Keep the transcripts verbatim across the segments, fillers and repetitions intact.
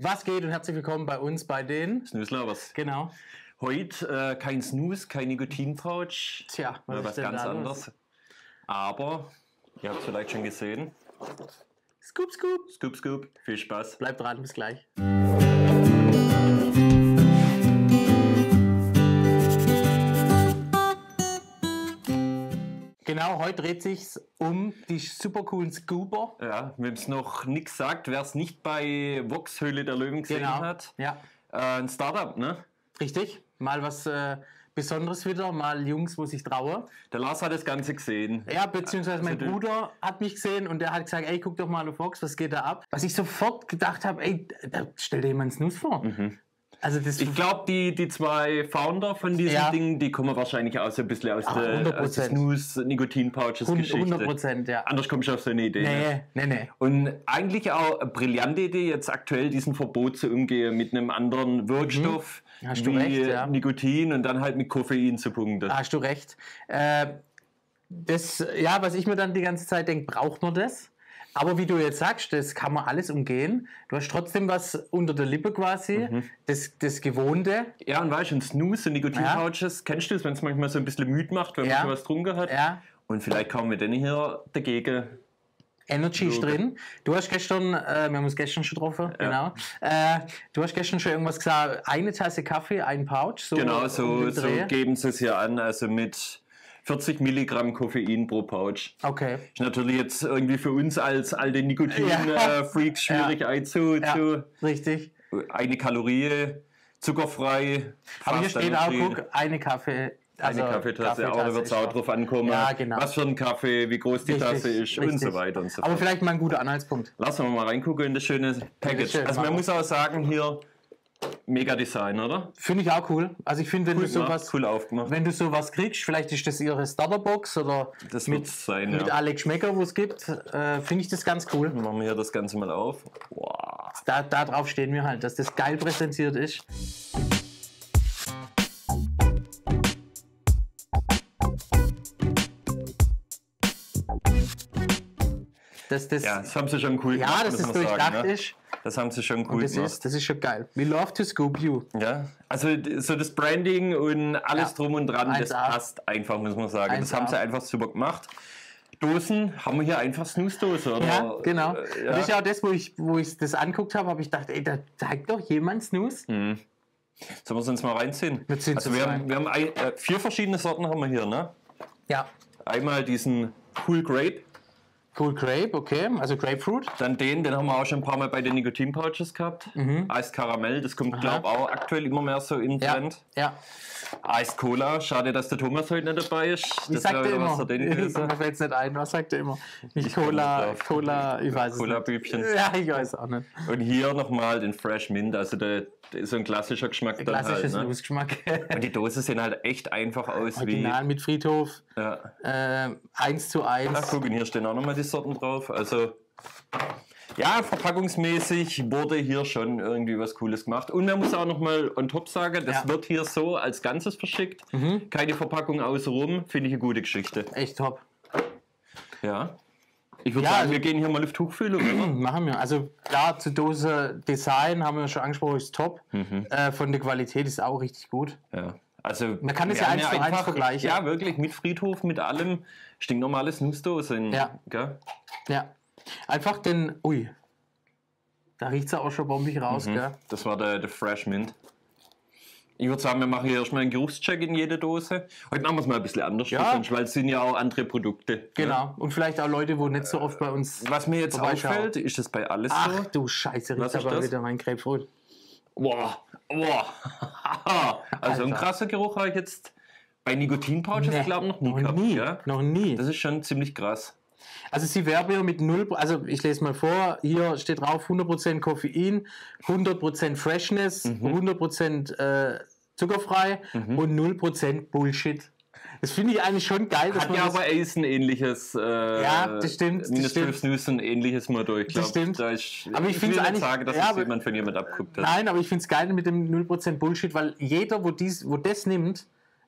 Was geht und herzlich willkommen bei uns bei den Snooze Lovers. Genau. Heute äh, kein Snooze, kein Nikotin-Pouch. Tja, was, äh, ist was denn ganz da los? anderes. Aber, ihr habt es vielleicht schon gesehen. Scoop, scoop. Scoop, scoop. Viel Spaß. Bleibt dran, bis gleich. Genau, heute dreht sich um die super coolen Scooper. Ja, wenn es noch nichts sagt, wer es nicht bei Vox Höhle der Löwen gesehen Genau. hat. Ja, Äh, ein Startup, ne? richtig. Mal was äh, Besonderes wieder, mal Jungs, wo sich trauen. Der Lars hat das Ganze gesehen. Ja, beziehungsweise mein Also du- Bruder hat mich gesehen und der hat gesagt, ey, guck doch mal auf Vox, was geht da ab? Was ich sofort gedacht habe, ey, da stell dir jemand Snooze vor. Also das Ich glaube, die, die zwei Founder von diesem Ja. Ding, die kommen wahrscheinlich auch so ein bisschen aus Ah, der, hundert aus der Prozent. Snooze-Nikotin-Pouches-Geschichte. hundert Prozent, ja. Anders kommst du auf so eine Idee. Ne? Nee, nee, nee. Und eigentlich auch eine brillante Idee, jetzt aktuell diesen Verbot zu umgehen mit einem anderen Wirkstoff Mhm. Hast du wie recht, ja. Nikotin und dann halt mit Koffein zu punkten. Hast du recht. Äh, das, ja, was ich mir dann die ganze Zeit denke, braucht man das? Aber wie du jetzt sagst, das kann man alles umgehen. Du hast trotzdem was unter der Lippe quasi, Mhm. das, das Gewohnte. Ja, und weißt du, ein Snooze und Nikotin-Pouches, kennst du das, wenn es manchmal so ein bisschen müde macht, wenn Ja. man schon was getrunken hat? Ja. Und vielleicht kommen wir denn hier dagegen. Energy ist Logo. drin. Du hast gestern, äh, wir haben uns gestern schon getroffen, genau. Äh, du hast gestern schon irgendwas gesagt, eine Tasse Kaffee, ein Pouch. So Genau, um so, den so Dreh. geben sie es hier an, also mit vierzig Milligramm Koffein pro Pouch. Okay. Ist natürlich jetzt irgendwie für uns als alte Nikotin-Freaks Ja. schwierig einzu. Ja, Zu, richtig. eine Kalorie, zuckerfrei. Aber hier fast steht auch, energy, guck, eine Kaffee. Also eine Kaffeetasse, auch da wird es ist auch drauf. drauf ankommen, Ja, genau. was für ein Kaffee, wie groß die Richtig, Tasse ist und richtig. so weiter und so Aber fort. vielleicht mal ein guter Anhaltspunkt. Lassen wir mal reingucken in das schöne Package. schön, Also man machen wir. muss auch sagen, hier mega Design, oder? Finde ich auch cool. Also ich finde, wenn Cool du gemacht, sowas, cool aufgemacht. wenn du sowas kriegst, vielleicht ist das ihre Starterbox oder Das mit, wird's sein, mit ja. alle Geschmäcker, wo es gibt, äh, finde ich das ganz cool. Machen wir hier das Ganze mal auf. Wow. Da, da drauf stehen wir halt, dass das geil präsentiert ist. Dass das, Ja, das haben sie schon cool ja, gemacht, dass muss es man durchdacht sagen, ne? ist. Das haben sie schon cool Das gemacht. ist, das ist schon geil. We love to scoop you. Ja, also d- so das Branding und alles Ja. drum und dran, das eins A. passt einfach, muss man sagen. Das eins A. haben sie einfach super gemacht. Dosen, haben wir hier einfach Snooze-Dose, oder? Ja, genau. Äh, Das ist ja. ja auch das, wo ich, wo ich das anguckt habe, habe ich gedacht, ey, da zeigt doch jemand Snooze. Sollen wir es uns mal reinziehen? Wir ziehen's also uns wir rein. haben, wir haben ein, äh, vier verschiedene Sorten haben wir hier, ne? Ja. Einmal diesen Cool Grape, Cool Grape, okay. Also Grapefruit. dann den, den haben wir auch schon ein paar Mal bei den Nikotin-Pouches gehabt. Eis Karamell, das kommt, glaube ich, auch aktuell immer mehr so in den Ja. Trend. Ja. Eis Cola, schade, dass der Thomas heute nicht dabei ist. Ich Das wäre sagte wieder immer, was für den gewesen. mir fällt es nicht ein, was sagt er immer? Nicht Ich komm Cola, nicht drauf. Cola, ich weiß es Cola-Bübchen. nicht. Ja, ich weiß auch nicht. Und hier nochmal den Fresh Mint, also der, der ist so ein klassischer Geschmack dann Klassisches halt. Ne? Nussgeschmack. Und die Dose sehen halt echt einfach aus Original mit Friedhof. wie. Ja. Äh, eins zu Ach, eins. guck, und hier stehen auch nochmal die Sorten drauf. Also, ja, verpackungsmäßig wurde hier schon irgendwie was Cooles gemacht. Und man muss auch nochmal on top sagen, das Ja. Mhm. wird hier so als Ganzes verschickt. Keine Verpackung außenrum, finde ich eine gute Geschichte. Echt top. Ja. Ich würde Ja, sagen, also- wir gehen hier mal auf Tuchfühlung, oder? Machen wir. Also klar, zur Dose Design haben wir schon angesprochen, ist top. Mhm. Äh, von der Qualität ist auch richtig gut. Ja. Also, Man kann es wir ja haben eins zu eins vergleichen. Ja, wirklich, mit Friedhof, mit allem. Stinknormale Snooze-Dose. Ja. Gell? Ja. Einfach den. Ui. Da riecht es auch schon bombig raus, Mhm. gell? Das war der, der Fresh Mint. Ich würde sagen, wir machen hier erstmal einen Geruchscheck in jede Dose. Heute machen wir es mal ein bisschen anders, Ja. sonst, weil es sind ja auch andere Produkte. Genau. Und vielleicht auch Leute, wo nicht so oft bei uns. Was mir jetzt Vorbeischauen. auffällt, ist das bei alles Ach so. du Scheiße, Was riecht ist aber das? wieder mein Grapefruit. Boah, boah. Also ein Alter. krasser Geruch habe ich jetzt bei Nikotin-Pouches, Nee, glaube ich, noch nie noch gehabt. nie. Gell? Noch nie. Das ist schon ziemlich krass. Also sie werben ja mit null, also ich lese mal vor, hier steht drauf hundert Prozent Koffein, hundert Prozent Freshness, hundert Prozent äh, zuckerfrei und null Prozent Bullshit. Das finde ich eigentlich schon geil, dass Hat man ja das, aber Ace ein ähnliches. Äh, Ja, das stimmt, das Ministry of stimmt. Snooze ein ähnliches Motto. Ich glaub, Das stimmt. Da ist, Aber ich ich find's will nicht eigentlich- sagen, dass ja, es aber- jemand von jemand abguckt hat. Nein, aber ich finde es geil mit dem null Prozent Bullshit, weil jeder, wo, dies, wo das nimmt,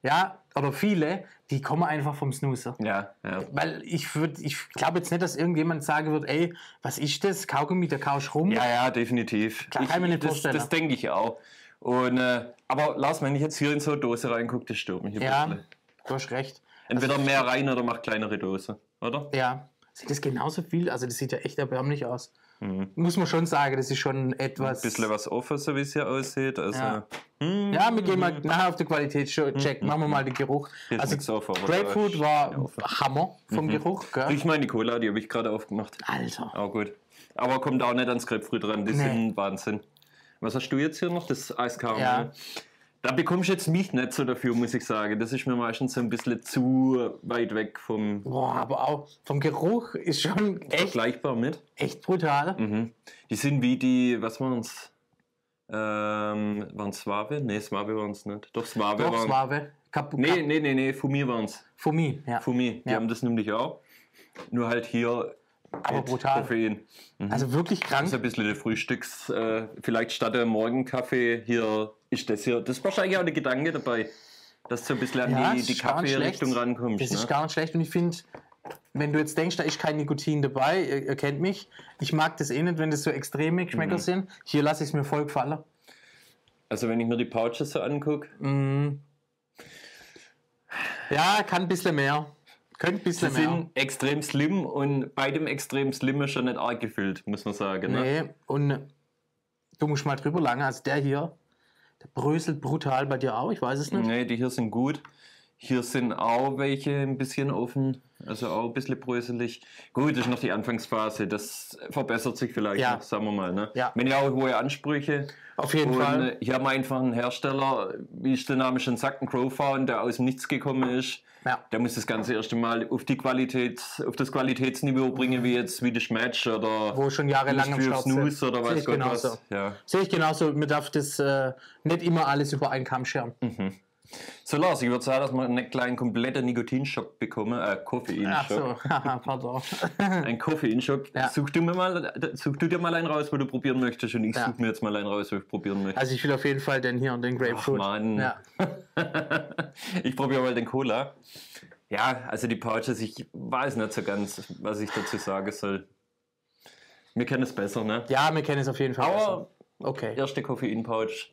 ja, oder viele, die kommen einfach vom Snoozer. Ja, ja. Weil ich würde, ich glaube jetzt nicht, dass irgendjemand sagen wird, ey, was ist das? Kaugummi, der kaust rum. Ja, ja, definitiv. Klar, kann ich mir nicht das, vorstellen. das denke ich auch. Und, äh, aber Lars, wenn ich jetzt hier in so eine Dose reingucke, das stört mich ein Ja, bisschen. du hast recht. Entweder mehr rein oder mach kleinere Dose, oder? Ja, sieht das genauso viel? Also das sieht ja echt erbärmlich aus. Mhm. Muss man schon sagen, das ist schon etwas... Ein bisschen was offen, so wie es hier aussieht. Also, Ja. hm, Ja, wir gehen mal nachher auf den Qualitätscheck, machen wir mal den Geruch. Hier ist Also nichts offen, aber Grapefruit da war ist offen. Hammer vom Geruch, gell? Riech mal die Cola, die habe ich gerade aufgemacht. Alter. Auch gut. Aber kommt auch nicht ans Grapefruit ran, die Nee. sind Wahnsinn. Was hast du jetzt hier noch? Das Eiskaramell. Ja. Da bekommst du jetzt mich nicht so dafür, muss ich sagen. Das ist mir meistens so ein bisschen zu weit weg vom Boah, aber auch vom Geruch ist schon echt, vergleichbar mit. echt brutal. Mhm. Die sind wie die, was waren es? Ähm, waren es Swave? Nee, Swave waren es nicht. Doch, Swave Doch, waren Swave. Kap Nee, nee, nee, nee, Fumi waren es. Fumi, ja. Fumi, die Ja. haben das nämlich auch. Nur halt hier Aber mit brutal. Koffein. Also wirklich Das krank. ist ein bisschen der Frühstücks, äh, vielleicht statt der Morgenkaffee hier ist das hier. Das ist wahrscheinlich auch der Gedanke dabei, dass du so ein bisschen an Ja, die, das die ist gar nicht Kaffeerichtung schlecht. rankommst. Das ne? ist gar nicht schlecht und ich finde, wenn du jetzt denkst, da ist kein Nikotin dabei, ihr, ihr kennt mich, ich mag das eh nicht, wenn das so extreme Geschmäcker Mhm. sind. Hier lasse ich es mir voll gefallen. Also wenn ich mir die Pouches so angucke, Ja, kann ein bisschen mehr. Könnte ein die bisschen mehr. sind extrem slim und bei dem extrem slimmen schon nicht arg gefüllt, muss man sagen. Ne? Nee, und du musst mal drüber lange, also der hier, der bröselt brutal bei dir auch, ich weiß es nicht. Nee, die hier sind gut. Hier sind auch welche ein bisschen offen, also auch ein bisschen bröselig. Gut, das ist noch die Anfangsphase, das verbessert sich vielleicht Ja. noch, sagen wir mal. Ne? Ja. Wenn ja auch hohe Ansprüche. Auf jeden Und Fall. äh, hier haben wir einfach einen Hersteller, wie es der Name schon sagt, ein Growfound, der aus dem Nichts gekommen ist. Ja. Der muss das Ganze erst einmal auf die Qualität, auf das Qualitätsniveau bringen, wie jetzt wie das Match oder Wo schon jahrelang am Industry of Start sind. Snooze oder Sehe weiß ich Gott genauso. was. Ja. Sehe ich genauso, man darf das äh, nicht immer alles über einen Kamm scheren. So Lars, ich würde sagen, dass wir einen kleinen kompletten Nikotinschock bekommen, äh, Ach Koffeinschock. so, haha, pardon. Ein Koffeinschock. Ja. Such du mir mal, such du dir mal einen raus, wo du probieren möchtest, und ich Ja. suche mir jetzt mal einen raus, wo ich probieren möchte. Also ich will auf jeden Fall den hier und den Grapefruit. Ach Mann. Ja. Ich probiere mal den Cola. Ja, also die Pouches, ich weiß nicht so ganz, was ich dazu sagen soll. Wir kennen es besser, ne? ja, wir kennen es auf jeden Fall. Aber besser. Okay. erste Koffein-Pouch.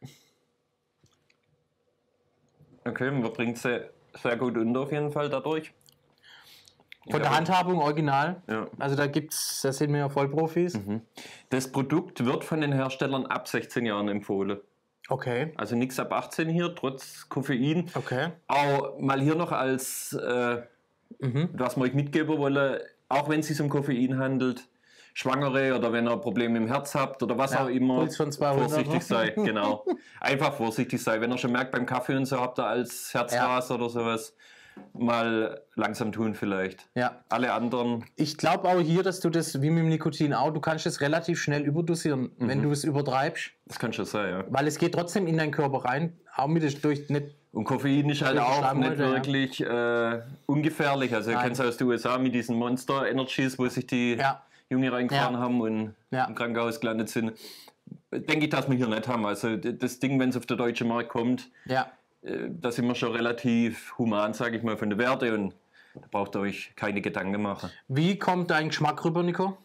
Okay, man bringt sie sehr gut unter auf jeden Fall dadurch. Von der Handhabung original. Ja. Also da gibt's, da sind wir ja Vollprofis. Das Produkt wird von den Herstellern ab sechzehn Jahren empfohlen. Okay. Also nichts ab achtzehn hier, trotz Koffein. Okay. Auch mal hier noch als, äh, Mhm. was wir euch mitgeben wollen, auch wenn es sich um Koffein handelt, Schwangere oder wenn ihr Probleme im Herz habt oder was Ja, auch immer, Puls von zweihundert. vorsichtig sei. Genau. Einfach vorsichtig sei. Wenn ihr schon merkt, beim Kaffee und so habt ihr als Herzrasen oder sowas, mal langsam tun vielleicht. Ja. Alle anderen, Ich glaube auch hier, dass du das, wie mit dem Nikotin auch, du kannst es relativ schnell überdosieren, Mhm. wenn du es übertreibst. das kann schon sein, ja. Weil es geht trotzdem in deinen Körper rein, auch mit der- durch nicht. Und Koffein ist halt Durch die auch nicht Schleimhäute, ja. wirklich äh, ungefährlich. Also ihr Nein. kennt es aus den U S A mit diesen Monster Energies, wo sich die Ja. Junge reingefahren Ja. haben und Ja. im Krankenhaus gelandet sind. Denke ich, dass wir hier nicht haben. Also d- das Ding, wenn es auf den deutschen Markt kommt, Ja. äh, da sind wir schon relativ human, sage ich mal, von der Werte, und da braucht ihr euch keine Gedanken machen. Wie kommt dein Geschmack rüber, Nico?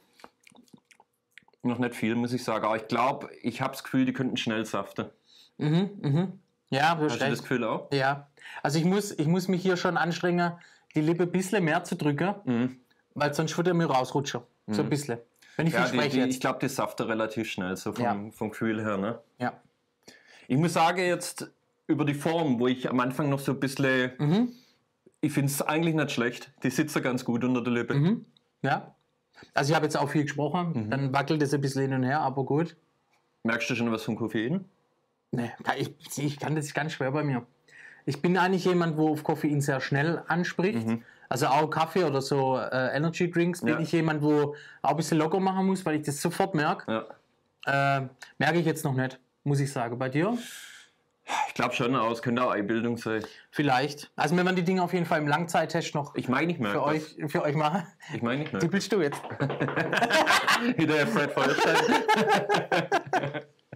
Noch nicht viel, muss ich sagen. Aber ich glaube, ich habe das Gefühl, die könnten schnell saften. Mhm, mhm. Ja, du hast Hast du das recht. Gefühl auch? Ja. Also ich muss, ich muss mich hier schon anstrengen, die Lippe ein bisschen mehr zu drücken, Mhm. weil sonst würde er mir rausrutschen. So ein bisschen. Wenn ich Ja, viel die, spreche die, jetzt. ich glaube, die saften relativ schnell, so vom, Ja. vom Gefühl her. Ne? Ja. Ich muss sagen, jetzt über die Form, wo ich am Anfang noch so ein bisschen. Mhm. Ich finde es eigentlich nicht schlecht. Die sitzt ganz gut unter der Lippe. Mhm. Ja. Also ich habe jetzt auch viel gesprochen, Mhm. dann wackelt es ein bisschen hin und her, aber gut. Merkst du schon was vom Koffein? Nee, kann- ich, ich kann das ganz schwer bei mir. Ich bin eigentlich jemand, wo auf Koffein sehr schnell anspricht. Also auch Kaffee oder so äh, Energy Drinks bin Mhm. Ja. ich jemand, wo auch ein bisschen locker machen muss, weil ich das sofort merke. Ja. Äh, merke ich jetzt noch nicht, muss ich sagen. Bei dir? Ich glaube schon, aber es könnte auch Einbildung sein. Vielleicht. Also wir werden die Dinge auf jeden Fall im Langzeittest noch Ich meine, ich merke für euch, für euch machen. das. Ich meine, ich merke Tippelst du jetzt? Wieder der Fred Feuerstein.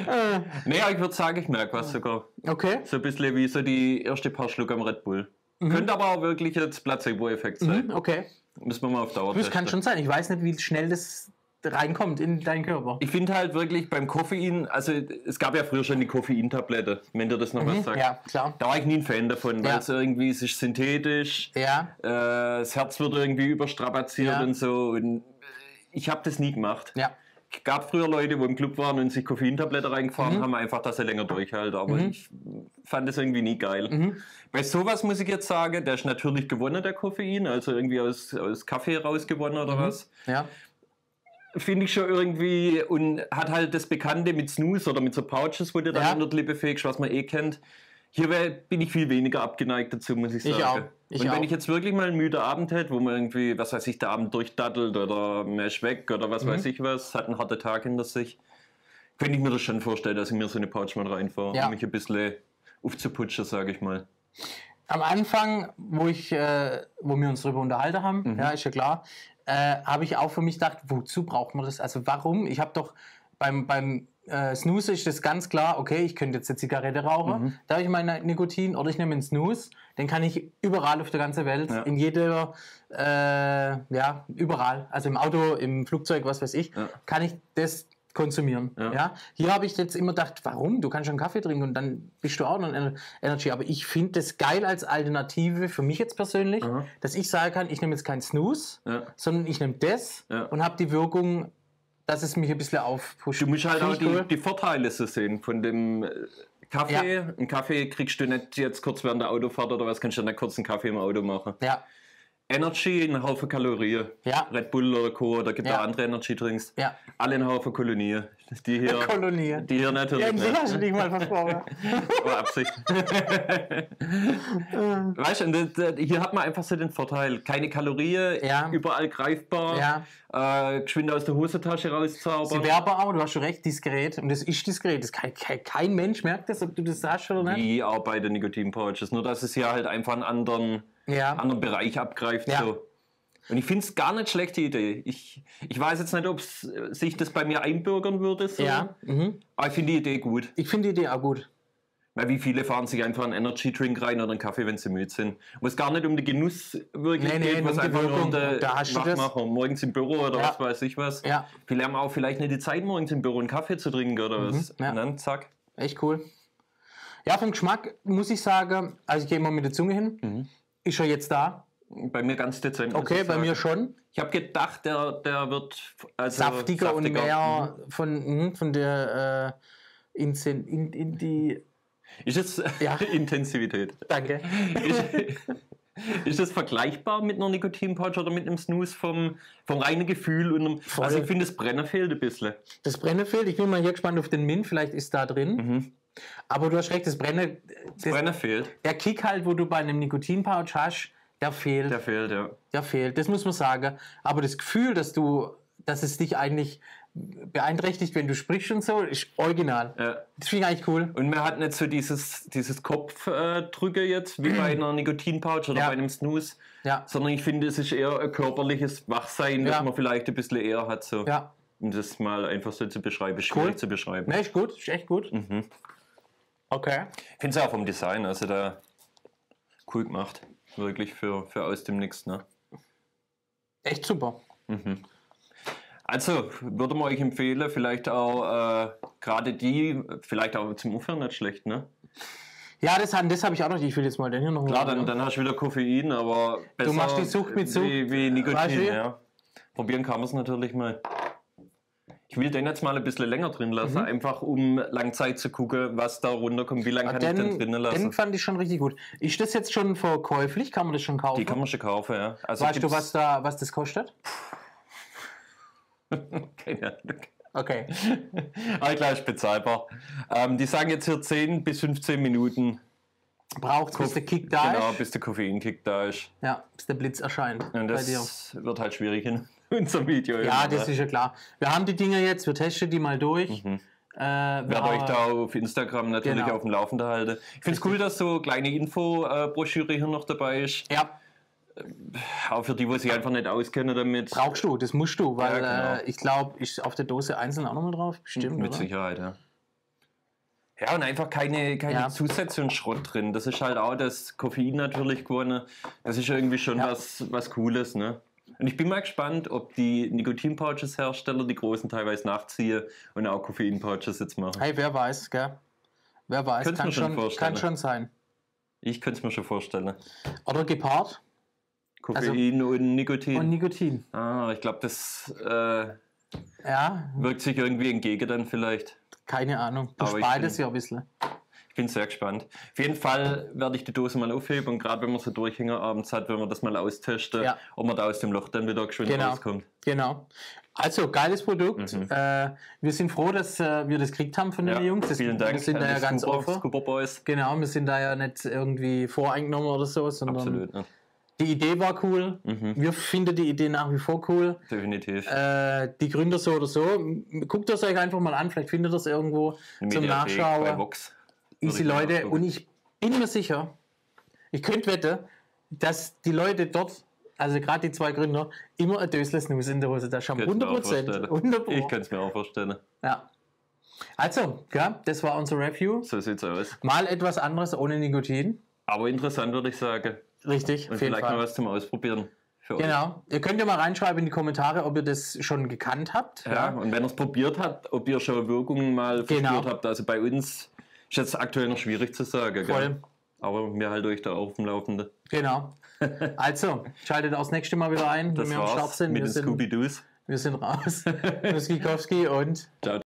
Naja, ich würde sagen, ich merke was sogar. Okay. So ein bisschen wie so die erste paar Schluck am Red Bull. Mhm. Könnte aber auch wirklich jetzt Placebo-Effekt sein. Mhm, okay. Müssen wir mal auf Dauer Das testen. kann schon sein. Ich weiß nicht, wie schnell das reinkommt in deinen Körper. Ich finde halt wirklich beim Koffein, also es gab ja früher schon die Koffeintablette, wenn dir das noch was sagt. Ja, klar. Da war ich nie ein Fan davon, weil Ja. es irgendwie, es ist synthetisch, Ja. äh, das Herz wird irgendwie überstrapaziert Ja. und so. Und ich habe das nie gemacht. Ja. Es gab früher Leute, die im Club waren und sich Koffeintablette reingefahren Mhm. haben, einfach, dass sie länger durchhalten. Aber Mhm. ich fand das irgendwie nie geil. Mhm. Bei sowas muss ich jetzt sagen, der ist natürlich gewonnen, der Koffein, also irgendwie aus, aus Kaffee rausgewonnen oder Mhm. was. Ja. Finde ich schon irgendwie und hat halt das Bekannte mit Snooze oder mit so Pouches, wo du dann Ja. unter die Lippe fegst, was man eh kennt. Hier wär, bin ich viel weniger abgeneigt dazu, muss ich sagen. Ich auch. Ich und wenn auch. ich jetzt wirklich mal einen müden Abend hätte, wo man irgendwie, was weiß ich, der Abend durchdattelt oder mehr ist weg oder was Mhm. weiß ich was, hat einen harten Tag hinter sich, könnte ich mir das schon vorstellen, dass ich mir so eine Pouch mal reinfahre, Ja. um mich ein bisschen aufzuputschen, sage ich mal. Am Anfang, wo ich, äh, wo wir uns darüber unterhalten haben, Mhm. ja, ist ja klar, äh, habe ich auch für mich gedacht, wozu braucht man das? Also warum? Ich habe doch beim, beim äh, Snooze ist das ganz klar, okay, ich könnte jetzt eine Zigarette rauchen, Mhm. da habe ich mein Nikotin oder ich nehme einen Snooze, den kann ich überall auf der ganzen Welt, Ja. in jeder, äh, ja, überall, also im Auto, im Flugzeug, was weiß ich, Ja. kann ich das konsumieren. Ja. Ja. Hier habe ich jetzt immer gedacht, warum? Du kannst schon Kaffee trinken und dann bist du auch noch in Energy. Aber ich finde das geil als Alternative für mich jetzt persönlich, Aha. dass ich sagen kann, ich nehme jetzt keinen Snooze, Ja. sondern ich nehme das Ja. und habe die Wirkung, dass es mich ein bisschen aufpusht. Du musst halt Find auch ich die, cool. die Vorteile so sehen von dem äh, Kaffee. Ja. Einen Kaffee kriegst du nicht jetzt kurz während der Autofahrt oder was, kannst du nicht kurz einen Kaffee im Auto machen. Ja, Energy, ein Haufen Kalorien. Ja. Red Bull oder Co. Da gibt es Ja. auch andere Energy-Drinks. ja. Alle einen Haufen Kolonien. Die hier, Kolonie. die hier natürlich Ja, nicht. das hast du dich mal versprochen. Aber Absicht. Weißt du, und das- das- hier hat man einfach so den Vorteil. Keine Kalorien, Ja. überall greifbar, Ja. äh, geschwind aus der Hosentasche Sie rauszaubern. wäre aber auch, du hast schon recht, diskret. Und das ist diskret. Das kann, kein, kein Mensch merkt das, ob du das hast oder nicht. Wie auch bei den Nikotin-Pouches. Nur, dass es hier halt einfach einen anderen, Ja. anderen Bereich abgreift. Ja. So. Und ich finde es gar nicht schlechte Idee. Ich, ich weiß jetzt nicht, ob sich das bei mir einbürgern würde. So. Ja. Mhm. Aber ich finde die Idee gut. Ich finde die Idee auch gut. Weil wie viele fahren sich einfach einen Energy-Drink rein oder einen Kaffee, wenn sie müde sind. Wo es gar nicht um den Genuss wirklich Nee, nee, geht, nur was um die einfach nur um Wirkung. den Da hast du das. Wachmacher. Morgens im Büro oder Ja. was weiß ich was. Ja. Viele haben auch vielleicht nicht die Zeit, morgens im Büro einen Kaffee zu trinken oder was. ja. Und dann zack. Echt cool. Ja, vom Geschmack muss ich sagen, also ich gehe immer mit der Zunge hin. Mhm. Ist er jetzt da? Bei mir ganz dezent. muss Okay, ich bei sagen. mir schon. Ich habe gedacht, der, der wird also Saftiger, und mehr Mhm. von, mh, von der äh, in, in, in die. Ist es Ja. Intensivität? Danke. Ist, ist das vergleichbar mit einer Nikotin-Pouch oder mit einem Snooze vom, vom reinen Gefühl? Und einem, Voll. also ich finde, das Brenner fehlt ein bisschen. Das Brenner fehlt. Ich bin mal hier gespannt auf den Mint, vielleicht ist da drin. Mhm. Aber du hast recht, das Brenner. Das Das, Brenner fehlt. der Kick halt, wo du bei einem Nikotin-Pouch hast, der fehlt. Der fehlt, ja. Der fehlt, das muss man sagen. Aber das Gefühl, dass du, dass es dich eigentlich beeinträchtigt, wenn du sprichst und so, ist original. ja. Das finde ich eigentlich cool. Und man hat nicht so dieses, dieses Kopfdrücke jetzt, wie bei einer Nikotin-Pouch oder Ja. bei einem Snooze, Ja, sondern ich finde, es ist eher ein körperliches Wachsein, das Ja. man vielleicht ein bisschen eher hat. So. ja. Um das mal einfach so zu beschreiben, schwierig Cool. zu beschreiben. Ne, ist gut, ist echt gut. Mhm. Okay. Ich finde es auch vom Design, also da cool gemacht. Wirklich für, für aus dem Nix. Ne? Echt super. Also, würde man euch empfehlen, vielleicht auch äh, gerade die, vielleicht auch zum Aufhören nicht schlecht, ne? Ja, das, das habe ich auch noch. Ich will jetzt mal den hier noch Klar, holen. dann, dann hast du wieder Koffein, aber besser machst die Sucht mit Sucht. Wie, wie Weißt Nikotin, du? ja. Probieren kann man es natürlich mal. Ich will den jetzt mal ein bisschen länger drin lassen, einfach um lang Zeit zu gucken, was da runterkommt, wie lange kann ich den drinnen den, lassen. den fand ich schon richtig gut. Ist das jetzt schon verkäuflich? Kann man das schon kaufen? Die kann man schon kaufen, ja. Also weißt du, gibt's- was, da, was das kostet? Keine Ahnung. Okay. Aber ich glaube, es ist bezahlbar. Ähm, die sagen jetzt hier zehn bis fünfzehn Minuten, Braucht es, bis der Kick da genau, ist? bis der Koffeinkick da ist. Ja, bis der Blitz erscheint Und bei dir. das wird halt schwierig in unserem Video. Ja, immer, das ne? ist ja klar. Wir haben die Dinger jetzt, wir testen die mal durch. Mhm. Äh, wir Werde euch haben- da auf Instagram natürlich Genau. auf dem Laufenden halten. Ich finde es cool, dass so kleine Infobroschüre hier noch dabei ist. Ja, Auch für die, die sich einfach nicht auskennen damit. brauchst du, das musst du, weil Ja, genau. äh, ich glaube, ist auf der Dose einzeln auch nochmal drauf, bestimmt, Mit oder? Sicherheit, ja. Ja, und einfach keine, keine Ja. Zusätze und Schrott drin. Das ist halt auch das Koffein natürlich gewonnen. Das ist irgendwie schon Ja. was, was Cooles, ne? Und ich bin mal gespannt, ob die Nikotin-Pouches-Hersteller die großen teilweise nachziehen und auch Koffein-Pouches jetzt machen. Hey, wer weiß, gell? Wer weiß, Könnt's kann mir schon schon, vorstellen. kann schon sein. Ich könnte es mir schon vorstellen. Oder gepaart Koffein und Nikotin. und Nikotin. ah, ich glaube, das äh, Ja, wirkt sich irgendwie entgegen dann vielleicht. keine Ahnung. Du Aber ich beides bin- ja ein bisschen. Ich bin sehr gespannt. Auf jeden Fall werde ich die Dose mal aufheben und gerade wenn man so Durchhänger abends hat, wenn wir das mal austesten, Ja. ob man da aus dem Loch dann wieder geschwind Genau. rauskommt. Genau. Also, geiles Produkt. Mhm. Äh, wir sind froh, dass äh, wir das gekriegt haben von den Ja, Jungs. Das, vielen Dank Wir sind an da ja die ganz Scuba, offen. Scuba Boys. Genau, wir sind da ja nicht irgendwie voreingenommen oder so, sondern Absolut, ne? die Idee war cool. Mhm. Wir finden die Idee nach wie vor cool. Definitiv. Äh, die Gründer so oder so. Guckt es euch einfach mal an, vielleicht findet ihr es irgendwo Eine zum Mediathek bei Nachschauen. Vox. Easy Würde ich mal Leute. nachgucken. Und ich bin mir sicher, ich könnte wetten, dass die Leute dort, also gerade die zwei Gründer, immer ein Dösle Snus in der Hose da haben. Könnte ich mir hundert auch Prozent. vorstellen. hundert Pro. Ich könnte es mir auch vorstellen. Ja. Also, ja, das war unser Review. So sieht's aus. Mal etwas anderes ohne Nikotin. Aber interessant, würde ich sagen. Richtig, Und auf jeden vielleicht noch Fall. was zum Ausprobieren. Für euch. Genau. Ihr könnt ja mal reinschreiben in die Kommentare, ob ihr das schon gekannt habt. Ja, und wenn ihr es probiert habt, ob ihr schon Wirkungen mal Genau. verspürt habt. Also bei uns ist jetzt aktuell noch schwierig zu sagen. Voll. Gell? Aber wir halten euch da auf dem Laufenden. Genau. Also, schaltet auch das nächste Mal wieder ein, Das wenn wir am Start war's sind. mit Wir den sind, Scooby-Doos. wir sind raus. Muskikowski und Ciao.